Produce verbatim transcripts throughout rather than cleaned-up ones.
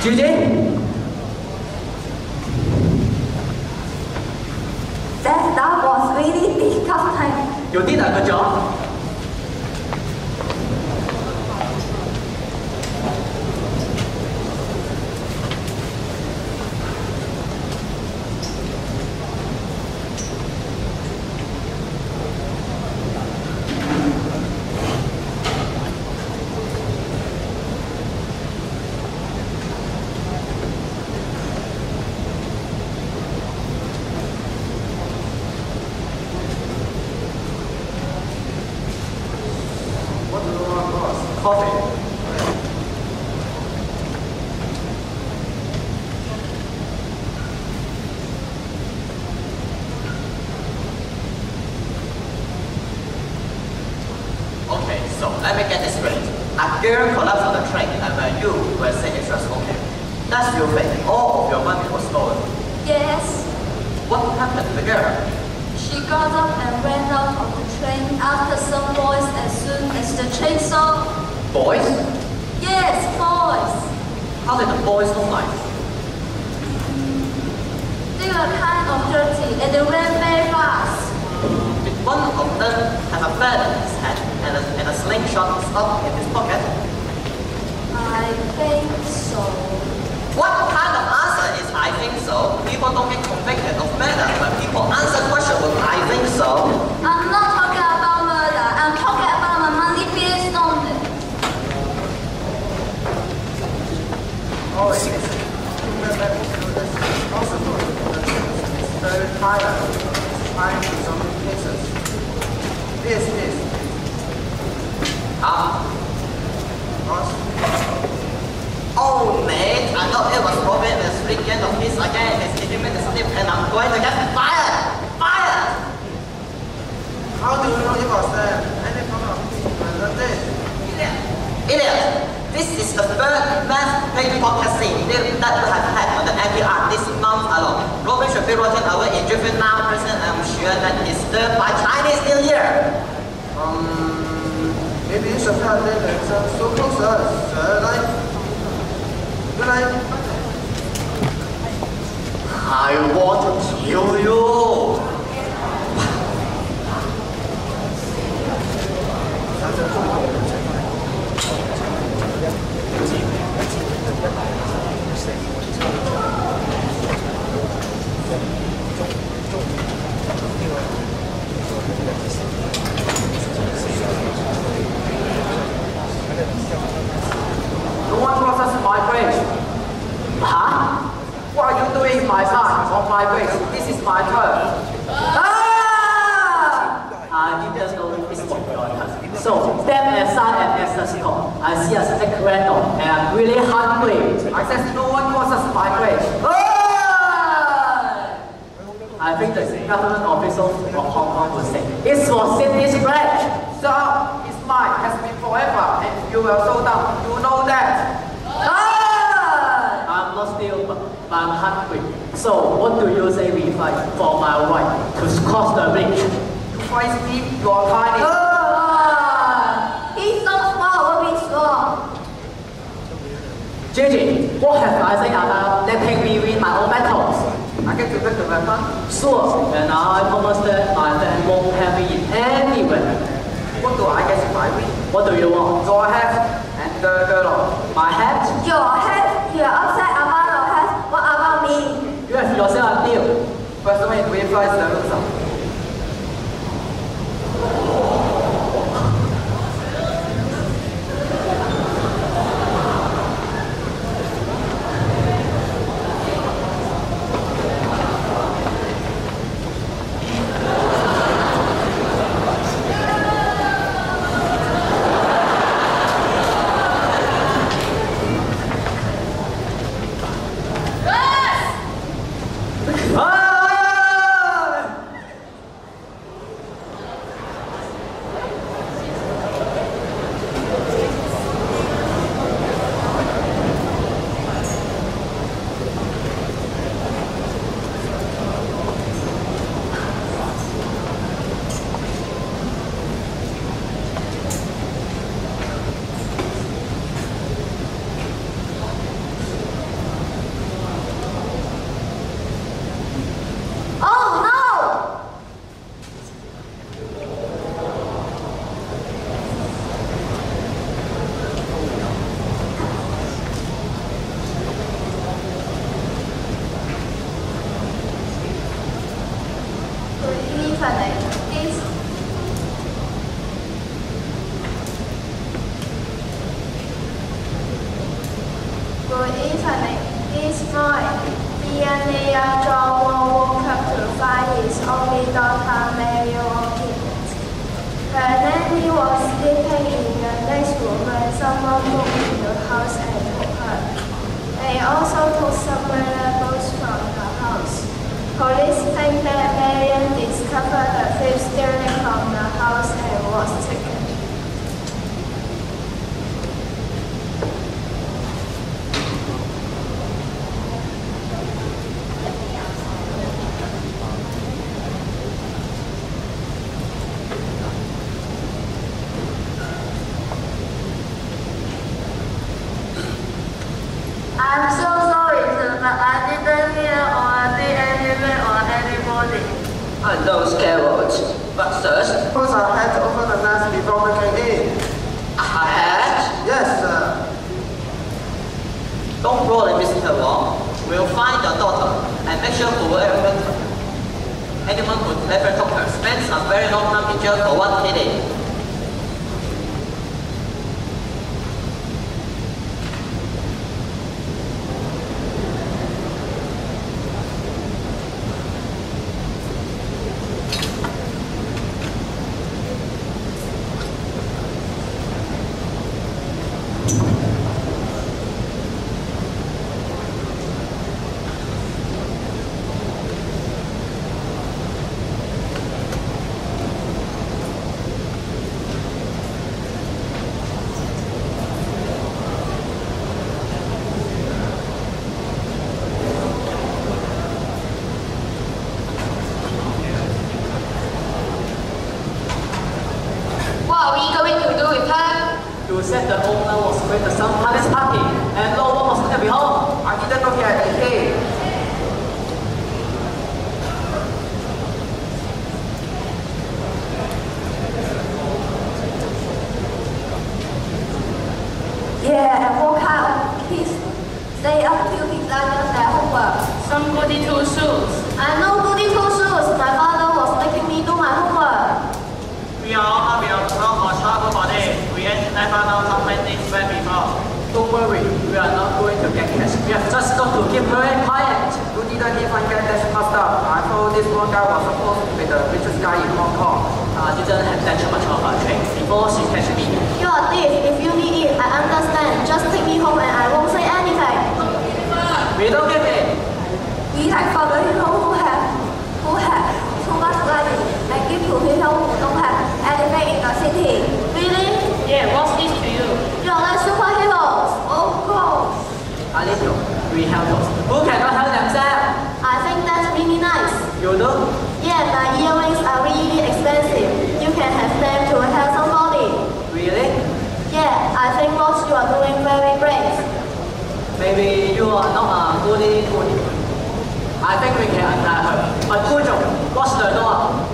Judy? That, that was really disgusting. You did a good job. Coffee. Okay, so let me get this straight. A girl collapsed on the train and when you were saying it was okay. That's your thing. All of your money was stolen. Yes. What happened to the girl? She got up and ran out of the train after some boys as soon as the train saw. Boys? Yes, boys. How did the boys look like? They were kind of dirty and they ran very fast. Did one of them have a feather in his head and a, and a slingshot stuck in his pocket? I think so. What kind of answer is I think so? People don't get convicted of murder when people answer questions with I think so. I'm not talking about murder. I'm talking about my money being stolen. Oh, it is. Also, it's very tired. Trying to some cases. This is. Ah. Ross. Oh, mate, I know it was probably the weekend of this again. It's giving me the slip and I'm going to get fired! Fired! How do you know it was there? Any problem? I it. Idiot! Idiot! This is the third mass pickpocket scene that we have had on the N P R this month alone. Robin should be rotting away in juvenile prison and I'm sure that is served by Chinese New Year. Um, maybe you should have them so close to us, sir, like... Good night. I want to kill you. No one crosses my bridge. Huh? What are you doing in my car on my bridge? This is my turn. Ah! I didn't know this was your turn. So, step aside and answer the call. I see a stick random and I'm really hungry. I said no one crosses my bridge. Ah! I think the government officials from Hong Kong will say, it's for city's bridge. So, it's mine, has been forever, and you will sold out. You know that. Ah! I'm not still, but I'm hungry. So, what do you say we fight for my right to cross the bridge? To fight me, you are tiny. Ah! He's so small, we'll be strong. Gigi, what have I said about letting me win my own battles? I get to pick the weapon? Sure, and I promise that my friend won't have me in any way. What do I get if I win? What do you want? Your hat and the girl. My hat? Your hat? You're upset about your hat. What about me? You have yourself a deal. First way we fly the loser. Finally, John woke up to find his only daughter Mary walking. Her nanny was sleeping in the next room when someone broke into the house and took her. They also took some valuables from the house. Police think that Marian discovered the thief stealing from the house and was taken. I'm so sorry, sir, but I didn't hear or see anything or anybody. I know scare words, but sirs, Put our heads over the nest before we came in. a hat? Yes, sir. Don't worry, Mister Wong. We'll find your daughter and make sure whoever anyone who ever took her spends a very long time in jail for what he did. What are we going to do with her? You said the owner was going to some palace party and no one was going to be home. I didn't look at the key. Yeah, and walk out. Kids stay up till midnight on their homework. Some goody two shoes. I know goody two shoes. My father was making me do my homework. We are all happy of not for trouble for this. We ain't never know how many things went before. Don't worry, we are not going to get catch. We have just got to keep very quiet. You didn't even get that messed up. I thought this one guy was supposed to be the richest guy in Hong Kong. I didn't have that much of a trick before she catch me. You're a thief. If you need it, I understand. Just take me home and I won't say anything. We don't get it. We like for the hero who have who have too much money and give to people who don't have anything in the city. Really? Yeah, what's this to you? You're like superheroes. Of course. A little. We help those who cannot help themselves. I think that's really nice. You know? Yeah, my earrings are really expensive. You can have them to help somebody. Really? Yeah, I think what you are doing very great. Maybe you are not a goody goody. I think we can attack her. But Gujo, watch the door.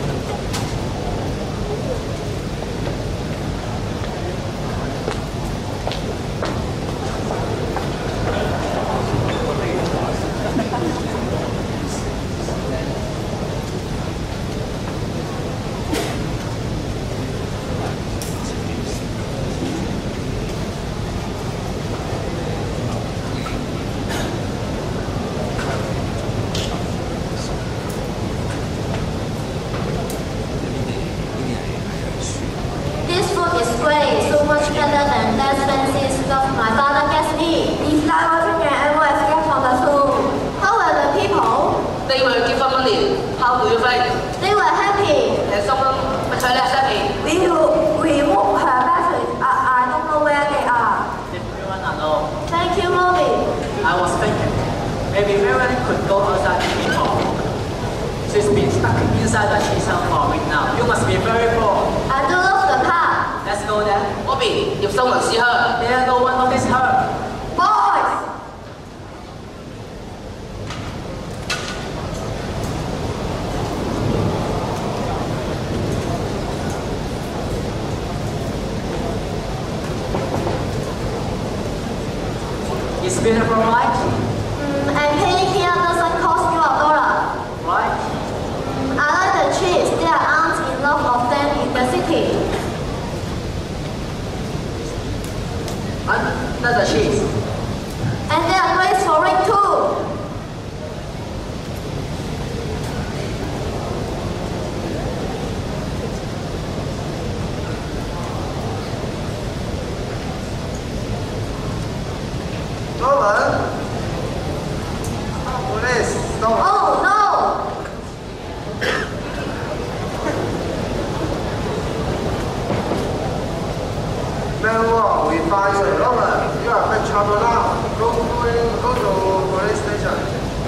This food is great, so much better than that fancy stuff my father gets me. If I wasn't ever escape from the food, how were the people? They will give up money. How do you think? They were happy. And someone make her less happy. We remove her batteries. I, I don't know where they are. If you want to know, Thank you, Mommy. I was thinking, maybe Miriam could go outside to meet her. She's been stuck inside the kitchen for a week now. You must be very bored. I do love the car. Let's go there. Bobby, if someone see her, There no one notice her. Boys! It's beautiful, right? Mm, and paying here doesn't cost you a dollar. Right? Mm, I like the cheese. There aren't enough of them in the city. Under the cheese. And they are great for it too. Manuel, we find you. Robert, you are big trouble now. Go to, go to police station.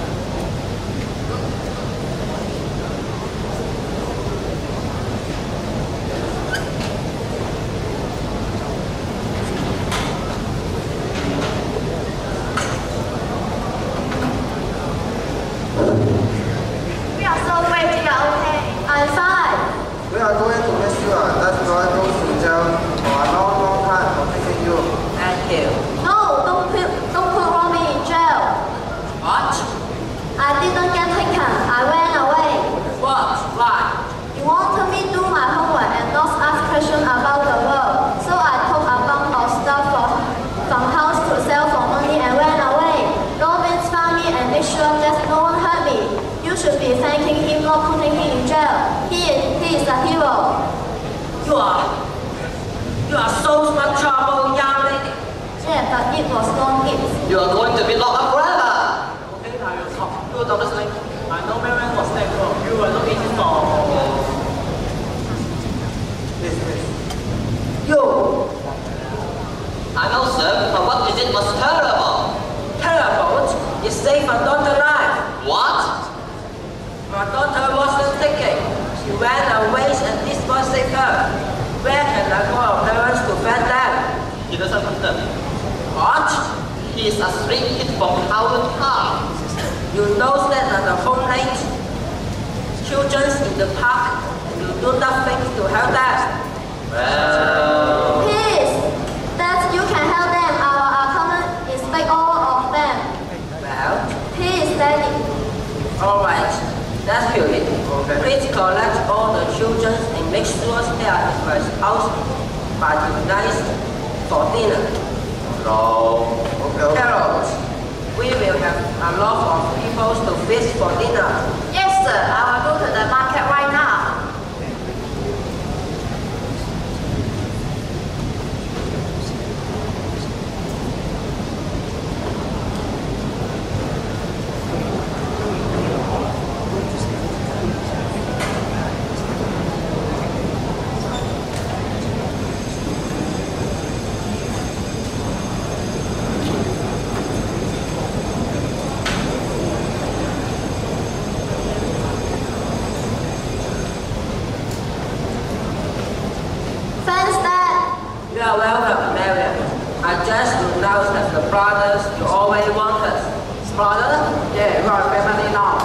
We are so great, you are okay. I'm fine. We are going to miss you. That's why I go to jail for a long, long time for missing you. Thank you. No, don't put, don't put Romy in jail. What? I didn't get taken. I ran away. What? Why? You wanted me to do my homework and not ask questions about the world. So I took a bunch of stuff from, from house to sell for money and ran away. Robin found me and made sure that no one hurt me. You should be thanking him, not putting me in jail. He is, he is a hero. You are. You are so much trouble, young lady. Yeah, but it was not it. You are going to be locked up forever. Okay, now you talk. You don't listen. I know Marian was there. You were looking for. Please, please. You. I know, sir, but what you did was terrible. Terrible. You saved my daughter's life. What? My daughter wasn't thinking. She ran away and this boy saved her. Where can I go our parents to find them? He doesn't understand. What? He is a street kid from Howard Park. You know that at the home late, children in the park, and you do nothing to help them. Well, Please, that you can help them. Our account is big, all of them. Well, Please, Daddy. all right. That's good. Okay. Please collect all the children and make sure they are in my house by tonight for dinner. No. Okay, okay. Carol, we will have a lot of people to visit for dinner. Yes, sir. I will go to the market right now. Thanks, Dad. You are welcome, Marian. I just announced that the brothers you always wanted. Brother? Yeah, you are family now.